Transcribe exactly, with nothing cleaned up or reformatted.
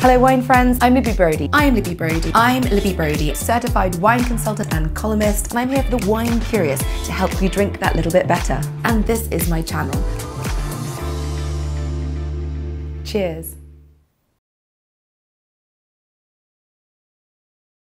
Hello wine friends, I'm Libby Brodie. I'm Libby Brodie. I'm Libby Brodie, certified wine consultant and columnist, and I'm here for the wine curious to help you drink that little bit better. And this is my channel. Cheers.